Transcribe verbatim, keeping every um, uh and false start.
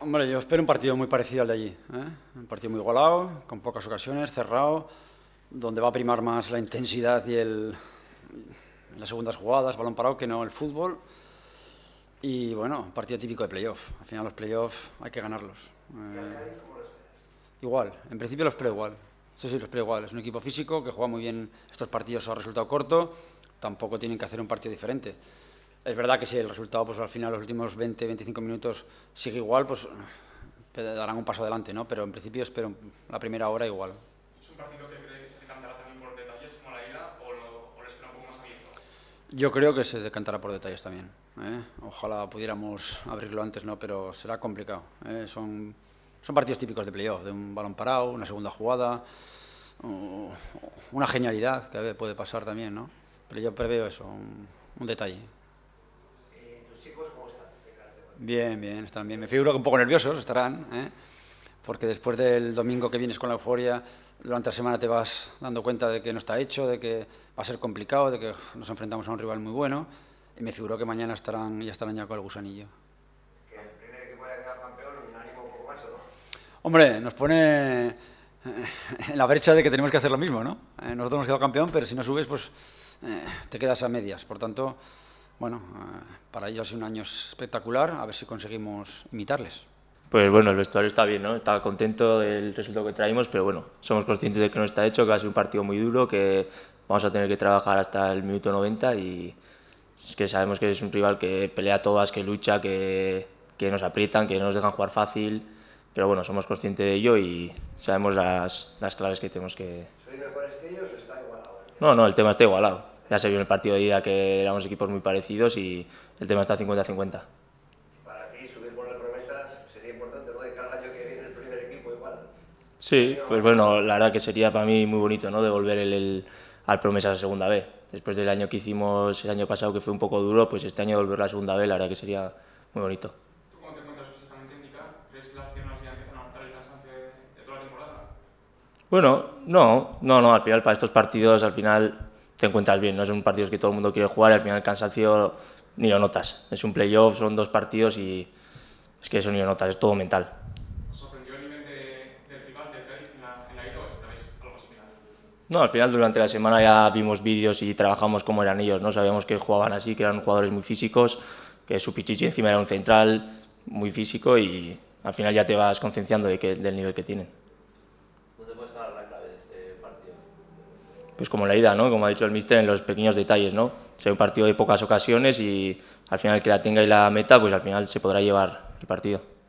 Hombre, yo espero un partido muy parecido al de allí, ¿eh? Un partido muy igualado, con pocas ocasiones, cerrado, donde va a primar más la intensidad y el, las segundas jugadas, balón parado, que no el fútbol. Y bueno, partido típico de playoff. Al final los playoff hay que ganarlos. Eh, igual, en principio los espero igual. Sí, sí, los espero igual. Es un equipo físico que juega muy bien estos partidos a resultado corto. Tampoco tienen que hacer un partido diferente. Es verdad que si el resultado, pues al final, los últimos veinte, veinticinco minutos sigue igual, pues darán un paso adelante, ¿no? Pero en principio espero la primera hora igual. ¿Es un partido que cree que se decantará también por detalles como la ida o lo, o lo espera un poco más abierto? Yo creo que se decantará por detalles también, ¿eh? Ojalá pudiéramos abrirlo antes, ¿no? Pero será complicado, ¿eh? Son, son partidos típicos de playoff, de un balón parado, una segunda jugada, una genialidad que puede pasar también, ¿no? Pero yo preveo eso, un, un detalle. Bien, bien, están bien. Me figuro que un poco nerviosos estarán, ¿eh? Porque después del domingo que vienes con la euforia, durante la semana te vas dando cuenta de que no está hecho, de que va a ser complicado, de que nos enfrentamos a un rival muy bueno, y me figuro que mañana estarán, ya estarán ya con el gusanillo. ¿Que el primer equipo haya quedado campeón un ánimo un poco más o no? Hombre, nos pone en la brecha de que tenemos que hacer lo mismo, ¿no? Eh, nosotros hemos quedado campeón, pero si no subes, pues eh, te quedas a medias. Por tanto, bueno, eh, para ellos es un año espectacular, a ver si conseguimos imitarles. Pues bueno, el vestuario está bien, ¿no? Está contento del resultado que traímos, pero bueno, somos conscientes de que no está hecho, que ha sido un partido muy duro, que vamos a tener que trabajar hasta el minuto noventa y es que sabemos que es un rival que pelea todas, que lucha, que, que nos aprietan, que no nos dejan jugar fácil, pero bueno, somos conscientes de ello y sabemos las, las claves que tenemos que... ¿Sois mejores que ellos o está igualado? No, no, el tema está igualado. Ya se vio en el partido de ida que éramos equipos muy parecidos y el tema está cincuenta a cincuenta. Para ti, subir por las promesas sería importante, ¿no? De cara al año que viene el primer equipo igual. Sí, pues bueno, la verdad que sería para mí muy bonito, ¿no? Devolver el, el, al Promesas a segunda B. Después del año que hicimos el año pasado, que fue un poco duro, pues este año volver a la segunda B, la verdad que sería muy bonito. ¿Tú cómo te encuentras físicamente, Indica? ¿Crees que las piernas ya empiezan a notar el cansancio de, de toda la temporada? Bueno, no, no, no, al final para estos partidos, al final te encuentras bien, no son partidos que todo el mundo quiere jugar y al final el cansancio ni lo notas. Es un playoff, son dos partidos y es que eso ni lo notas, es todo mental. ¿Os sorprendió el nivel de, del rival, del Cádiz, en la, en la ida o esperabais algo similar? No, al final durante la semana ya vimos vídeos y trabajamos cómo eran ellos, ¿no? Sabíamos que jugaban así, que eran jugadores muy físicos, que su Pichichi encima era un central muy físico y al final ya te vas concienciando de que, del nivel que tienen. ¿Dónde puede estar la clave de este partido? Pues como la ida, ¿no? Como ha dicho el míster, en los pequeños detalles, ¿no? Será un partido de pocas ocasiones y al final el que la tenga y la meta, pues al final se podrá llevar el partido.